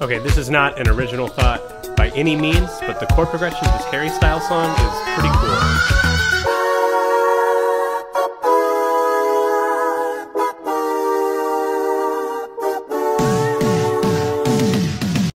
Okay, this is not an original thought by any means, but the chord progression of this Harry Styles song is pretty cool.